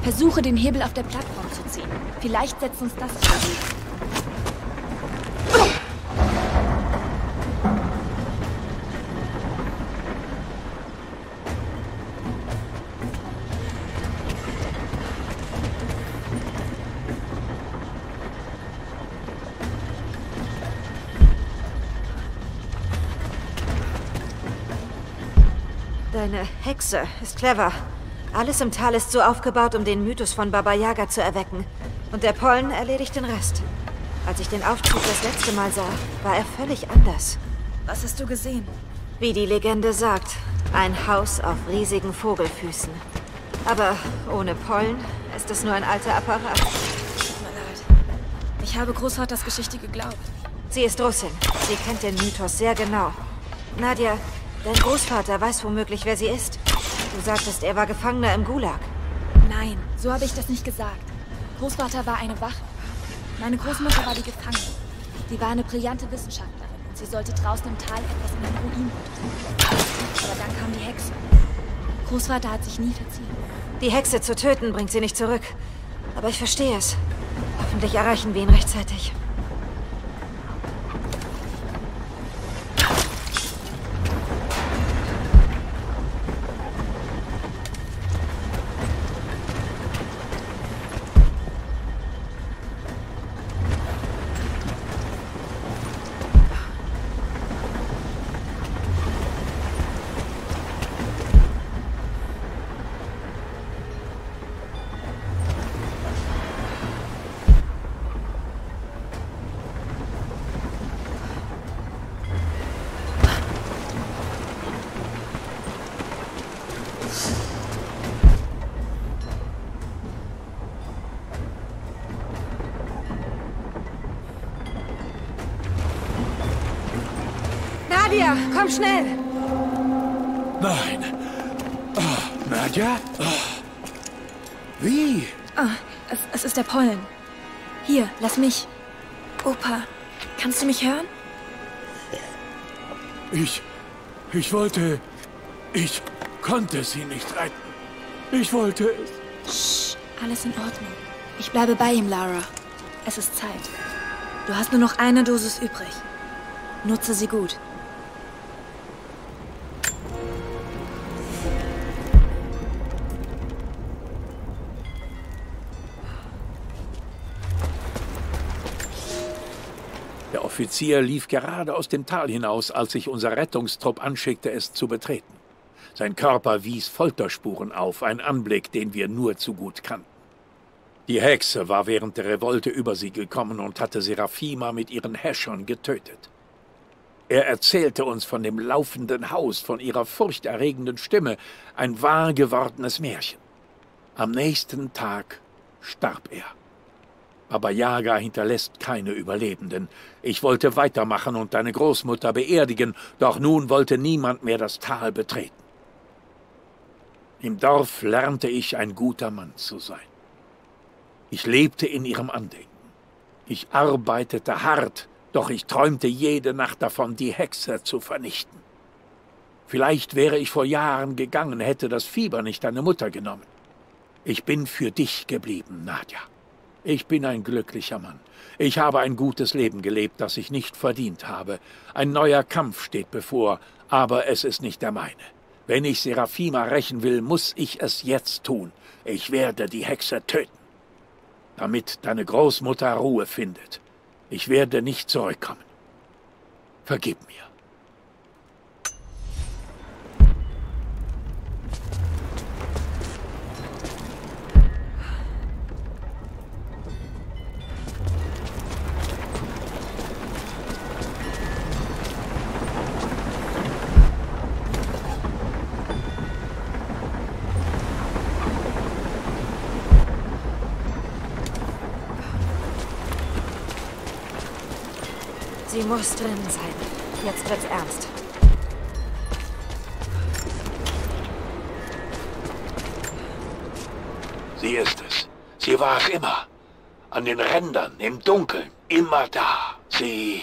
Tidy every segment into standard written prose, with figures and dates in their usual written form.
Versuche, den Hebel auf der Plattform zu ziehen. Vielleicht setzt uns das frei. Deine Hexe ist clever. Alles im Tal ist so aufgebaut, um den Mythos von Baba Yaga zu erwecken. Und der Pollen erledigt den Rest. Als ich den Aufzug das letzte Mal sah, war er völlig anders. Was hast du gesehen? Wie die Legende sagt, ein Haus auf riesigen Vogelfüßen. Aber ohne Pollen ist es nur ein alter Apparat. Tut mir leid. Ich habe Großvaters Geschichte geglaubt. Sie ist Russin. Sie kennt den Mythos sehr genau. Nadja, dein Großvater weiß womöglich, wer sie ist. Du sagtest, er war Gefangener im Gulag. Nein, so habe ich das nicht gesagt. Großvater war eine Wache. Meine Großmutter war die Gefangene. Sie war eine brillante Wissenschaftlerin und sie sollte draußen im Tal etwas in den Ruinen untersuchen. Aber dann kam die Hexe. Großvater hat sich nie verziehen. Die Hexe zu töten bringt sie nicht zurück. Aber ich verstehe es. Hoffentlich erreichen wir ihn rechtzeitig. Nadja, komm schnell! Nein. Oh, Nadja? Oh. Wie? Ah, es ist der Pollen. Hier, lass mich. Opa, kannst du mich hören? Ich konnte sie nicht retten. Ich wollte es. Shh, alles in Ordnung. Ich bleibe bei ihm, Lara. Es ist Zeit. Du hast nur noch eine Dosis übrig. Nutze sie gut. Der Offizier lief gerade aus dem Tal hinaus, als sich unser Rettungstrupp anschickte, es zu betreten. Sein Körper wies Folterspuren auf, ein Anblick, den wir nur zu gut kannten. Die Hexe war während der Revolte über sie gekommen und hatte Seraphima mit ihren Häschern getötet. Er erzählte uns von dem laufenden Haus, von ihrer furchterregenden Stimme, ein wahr gewordenes Märchen. Am nächsten Tag starb er. Baba Yaga hinterlässt keine Überlebenden. Ich wollte weitermachen und deine Großmutter beerdigen, doch nun wollte niemand mehr das Tal betreten. Im Dorf lernte ich, ein guter Mann zu sein. Ich lebte in ihrem Andenken. Ich arbeitete hart, doch ich träumte jede Nacht davon, die Hexe zu vernichten. Vielleicht wäre ich vor Jahren gegangen, hätte das Fieber nicht deine Mutter genommen. Ich bin für dich geblieben, Nadja. Ich bin ein glücklicher Mann. Ich habe ein gutes Leben gelebt, das ich nicht verdient habe. Ein neuer Kampf steht bevor, aber es ist nicht der meine. Wenn ich Seraphima rächen will, muss ich es jetzt tun. Ich werde die Hexe töten, damit deine Großmutter Ruhe findet. Ich werde nicht zurückkommen. Vergib mir. Sie muss drin sein. Jetzt wird's ernst. Sie ist es. Sie war es immer. An den Rändern, im Dunkeln, immer da. Sie...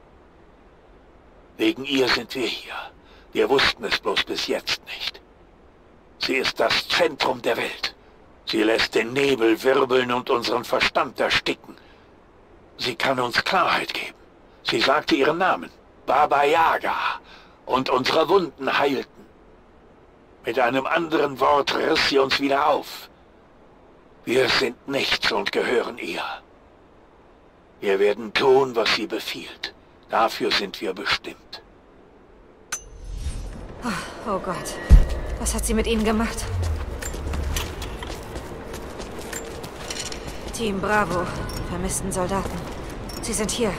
Wegen ihr sind wir hier. Wir wussten es bloß bis jetzt nicht. Sie ist das Zentrum der Welt. Sie lässt den Nebel wirbeln und unseren Verstand ersticken. Sie kann uns Klarheit geben. Sie sagte ihren Namen, Baba Yaga, und unsere Wunden heilten. Mit einem anderen Wort riss sie uns wieder auf. Wir sind nichts und gehören ihr. Wir werden tun, was sie befiehlt. Dafür sind wir bestimmt. Oh Gott, was hat sie mit ihnen gemacht? Team Bravo, vermissten Soldaten. Sie sind hier.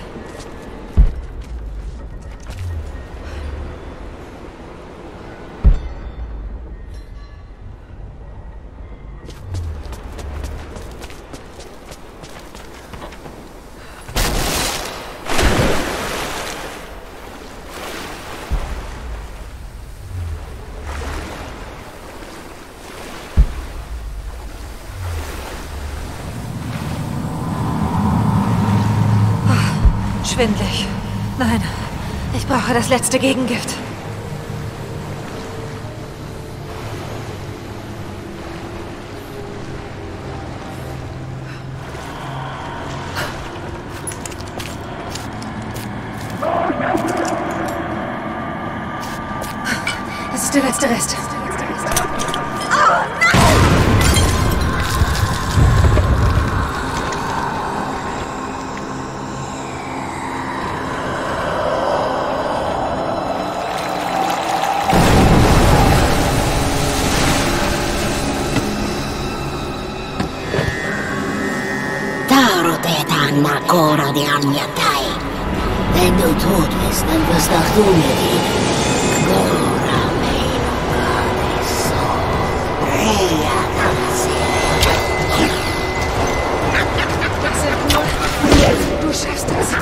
Schwindelig. Nein, ich brauche das letzte Gegengift. Das ist der letzte Rest. Ancora di anni a te. Wenn du tot bist, dann wirst auch du mir dienen. Ancora meno adesso. Rea Casi. Du schaffst es.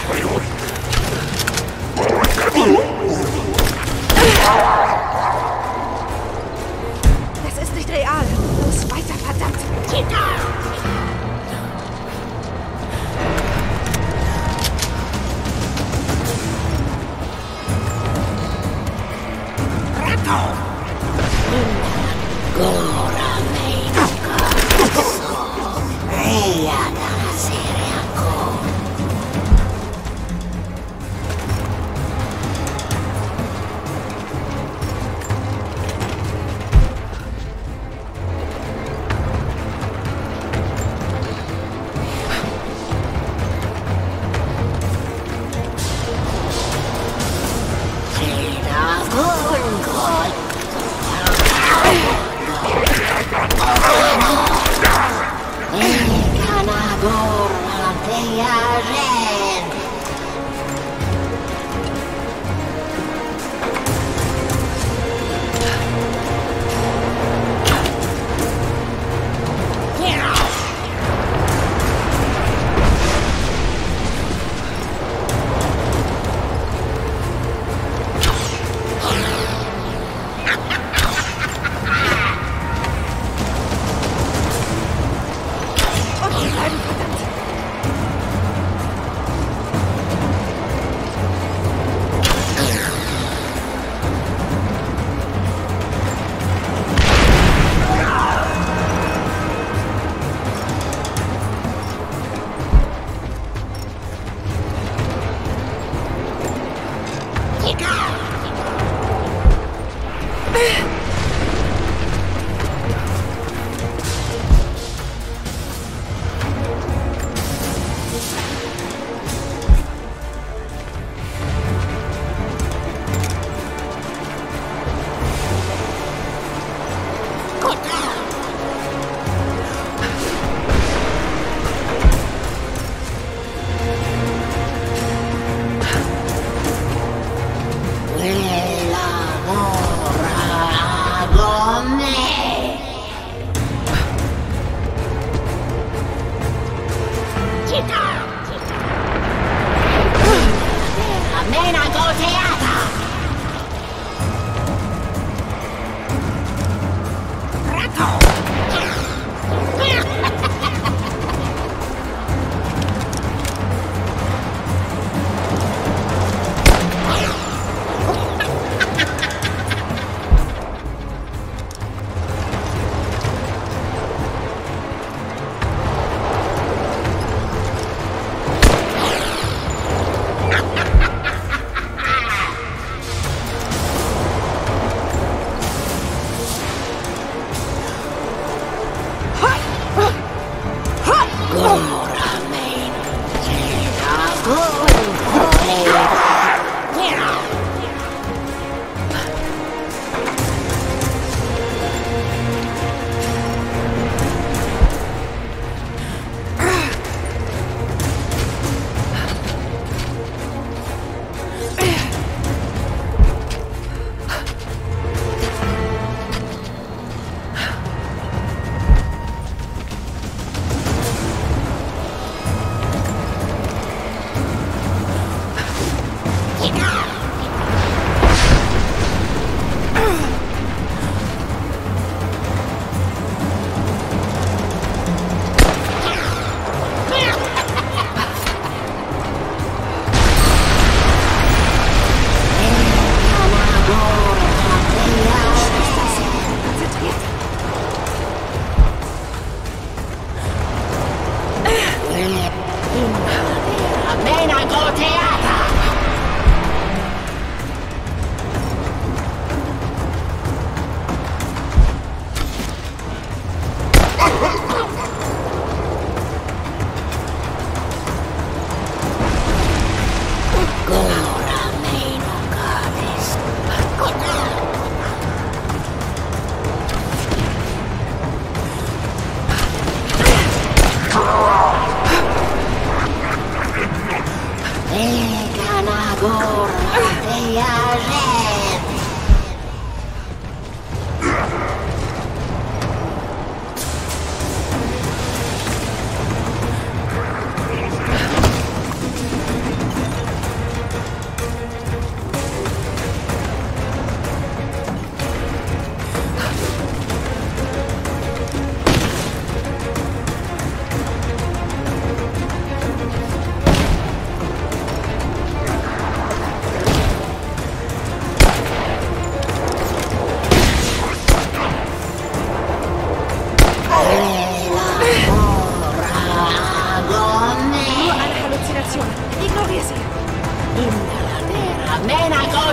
Das ist nicht real. Los, weiter, verdammt.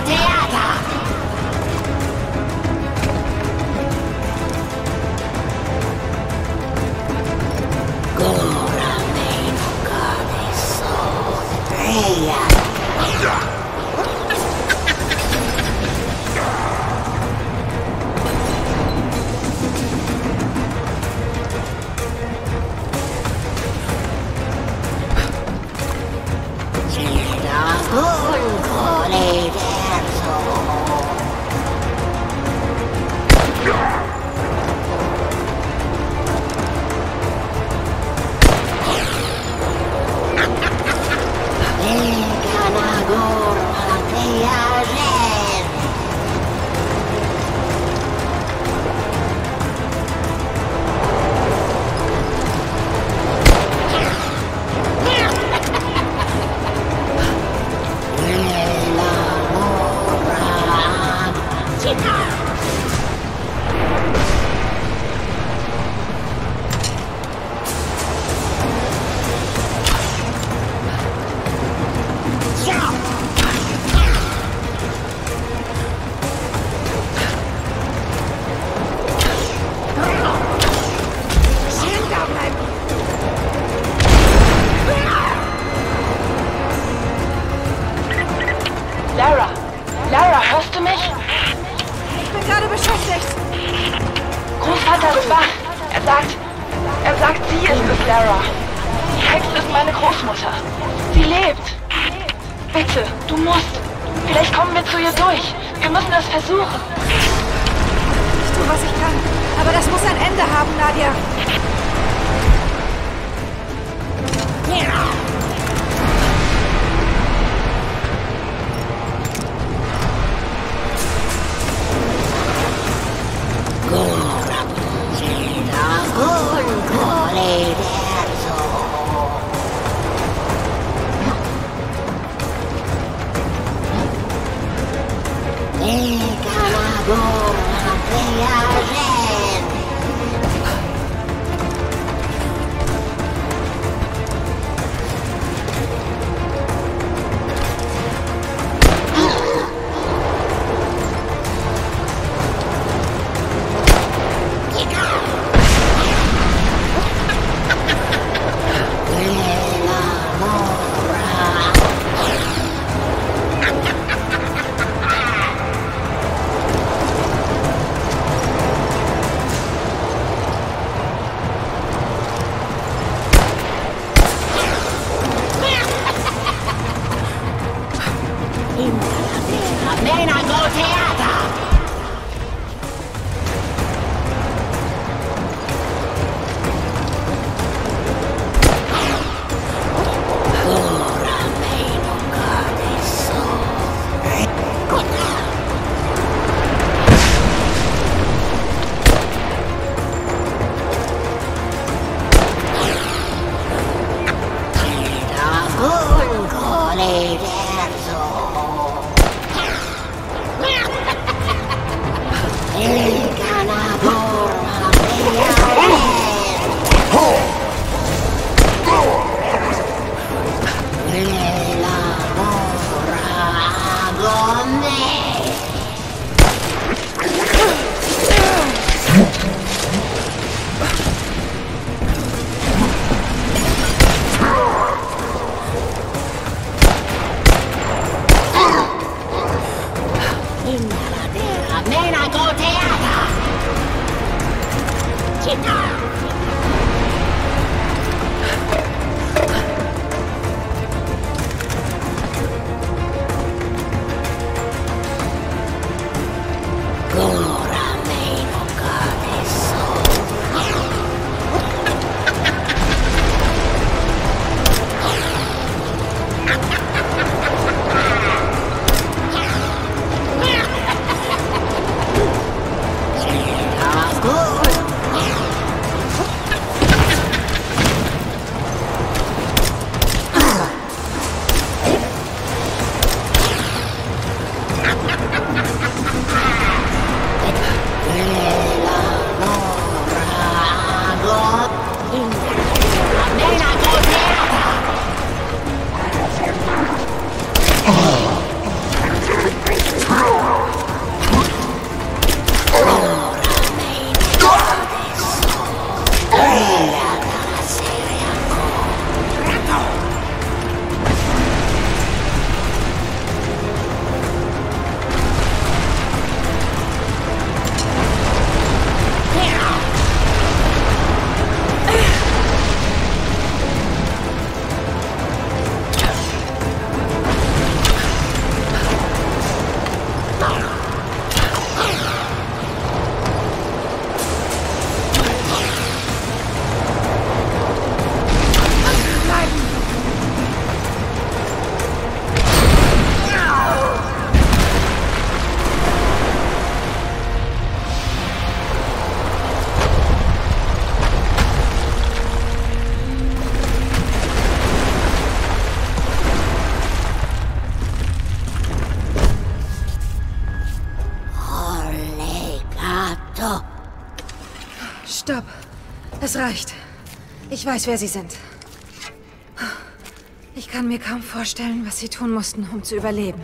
Theater! Gora meno cadesso. Lara, hörst du mich? Ich bin gerade beschäftigt. Großvater ist wach. Er sagt, sie ist es, Lara. Die Hexe ist meine Großmutter. Sie lebt. Bitte, du musst. Vielleicht kommen wir zu ihr durch. Wir müssen es versuchen. Ich tue, was ich kann. Aber das muss ein Ende haben, Nadia. Stopp. Es reicht. Ich weiß, wer Sie sind. Ich kann mir kaum vorstellen, was Sie tun mussten, um zu überleben.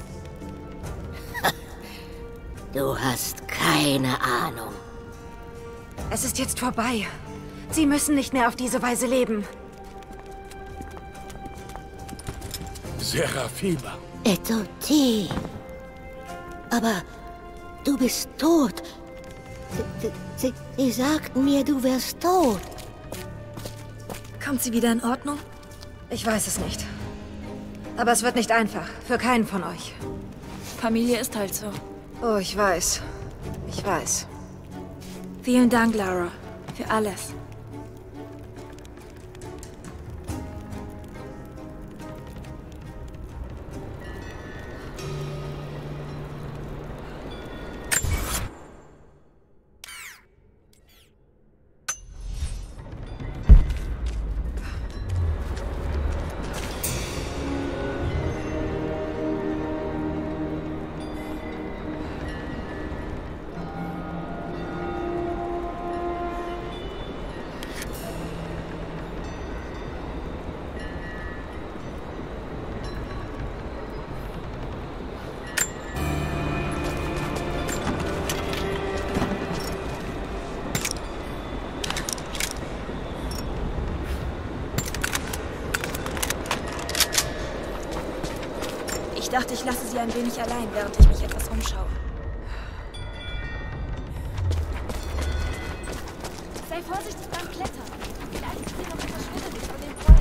Du hast keine Ahnung. Es ist jetzt vorbei. Sie müssen nicht mehr auf diese Weise leben. Seraphima. Etoti. Aber du bist tot. Sie sagten mir, du wärst tot. Kommt sie wieder in Ordnung? Ich weiß es nicht. Aber es wird nicht einfach. Für keinen von euch. Familie ist halt so. Oh, ich weiß. Ich weiß. Vielen Dank, Lara. Für alles. Ich dachte, ich lasse sie ein wenig allein, während ich mich etwas umschaue. Sei vorsichtig beim Klettern. Vielleicht ist sie noch verschwindet von den Pollen.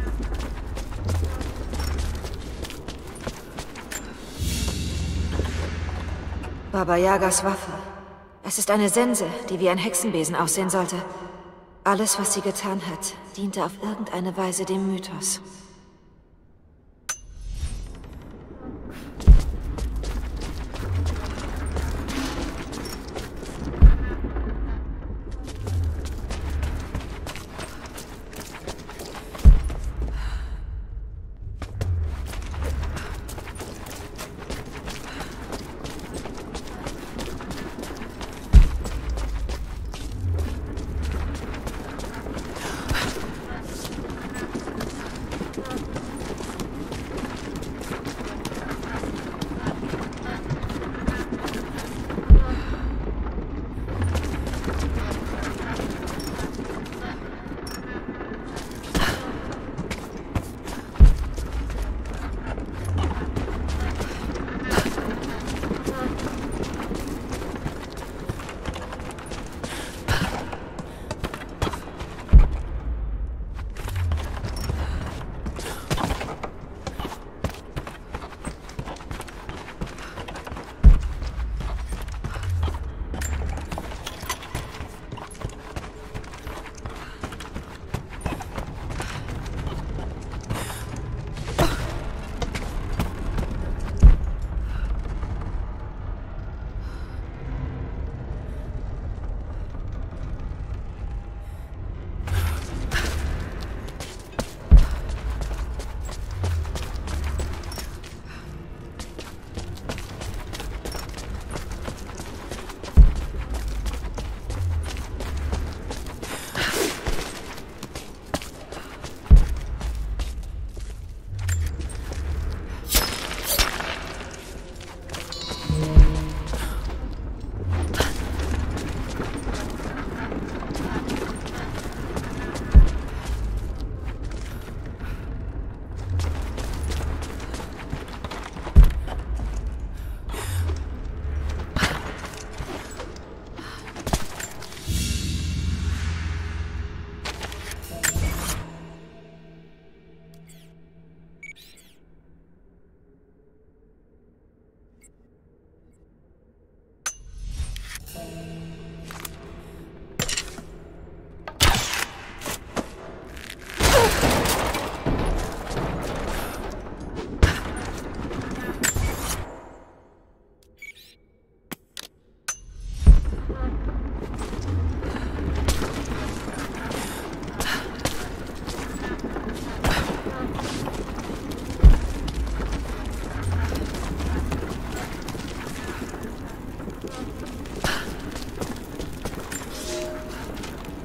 Baba Yagas Waffe. Es ist eine Sense, die wie ein Hexenbesen aussehen sollte. Alles, was sie getan hat, diente auf irgendeine Weise dem Mythos.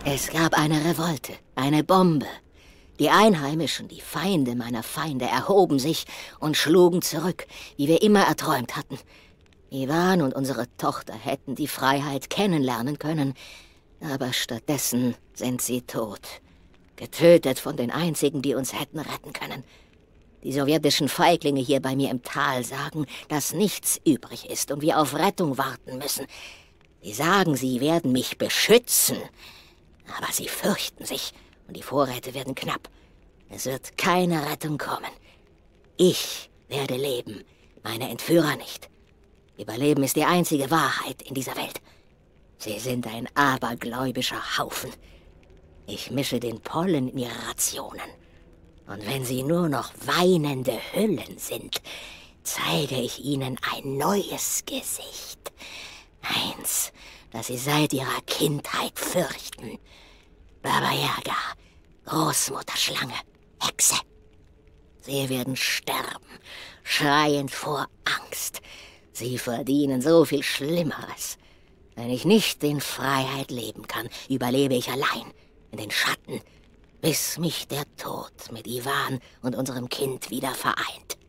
Es gab eine Revolte, eine Bombe. Die Einheimischen, die Feinde meiner Feinde, erhoben sich und schlugen zurück, wie wir immer erträumt hatten. Ivan und unsere Tochter hätten die Freiheit kennenlernen können, aber stattdessen sind sie tot. Getötet von den Einzigen, die uns hätten retten können. Die sowjetischen Feiglinge hier bei mir im Tal sagen, dass nichts übrig ist und wir auf Rettung warten müssen. Sie sagen, sie werden mich beschützen, aber sie fürchten sich und die Vorräte werden knapp. Es wird keine Rettung kommen. Ich werde leben, meine Entführer nicht. Überleben ist die einzige Wahrheit in dieser Welt. Sie sind ein abergläubischer Haufen. Ich mische den Pollen in ihre Rationen. Und wenn sie nur noch weinende Hüllen sind, zeige ich ihnen ein neues Gesicht. Eins, das sie seit ihrer Kindheit fürchten. Baba Yaga, Großmutterschlange, Hexe. Sie werden sterben, schreiend vor Angst. Sie verdienen so viel Schlimmeres. Wenn ich nicht in Freiheit leben kann, überlebe ich allein, in den Schatten, bis mich der Tod mit Ivan und unserem Kind wieder vereint.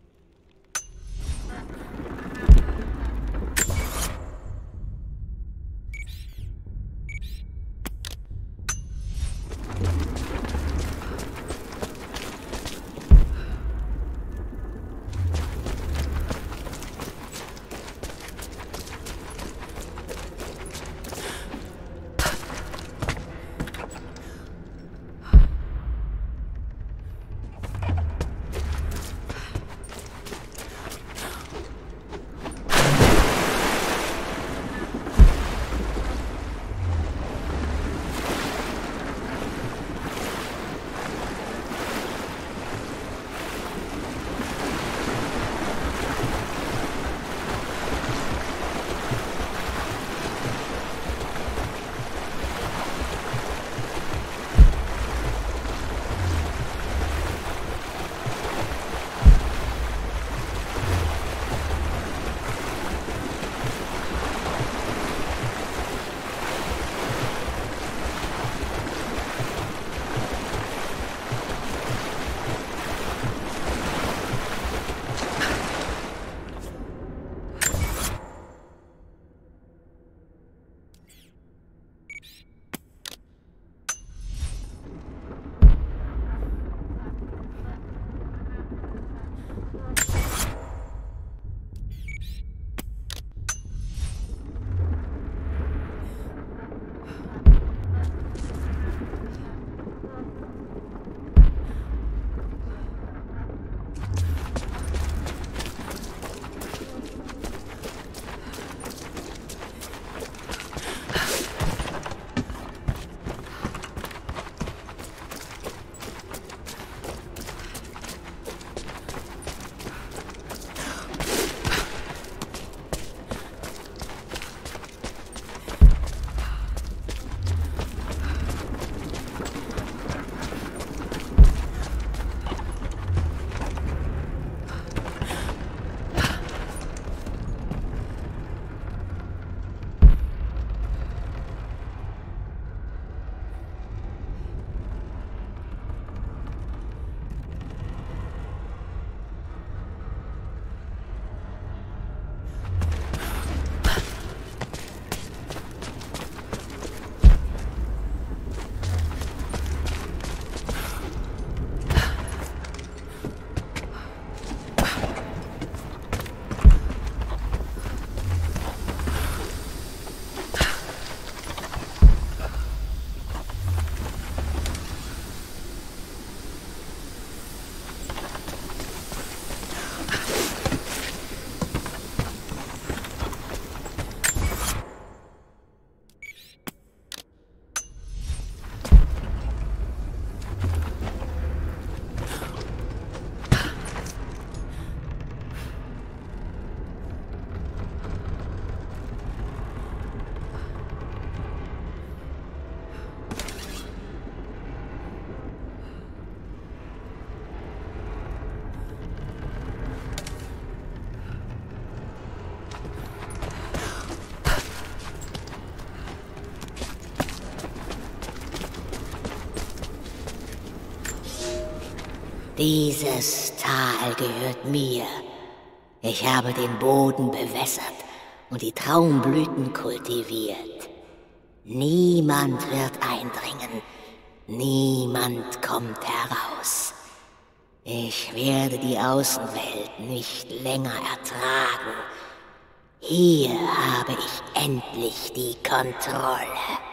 Dieses Tal gehört mir. Ich habe den Boden bewässert und die Traumblüten kultiviert. Niemand wird eindringen. Niemand kommt heraus. Ich werde die Außenwelt nicht länger ertragen. Hier habe ich endlich die Kontrolle.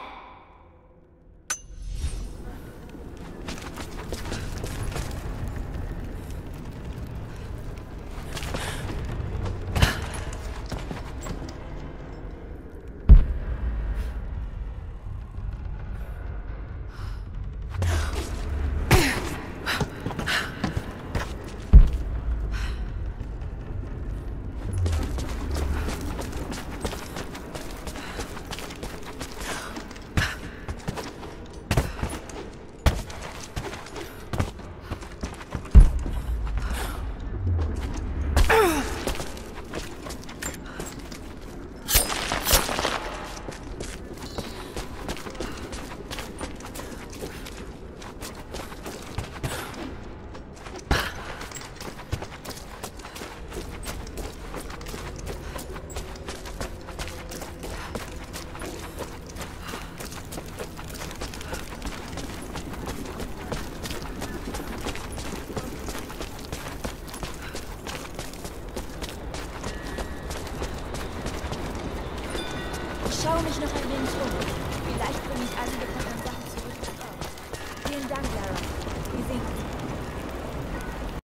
Ich schaue mich noch ein wenig um. Vielleicht bringe ich einige von den Sachen zurück. Vielen Dank, Lara. Wir sehen uns.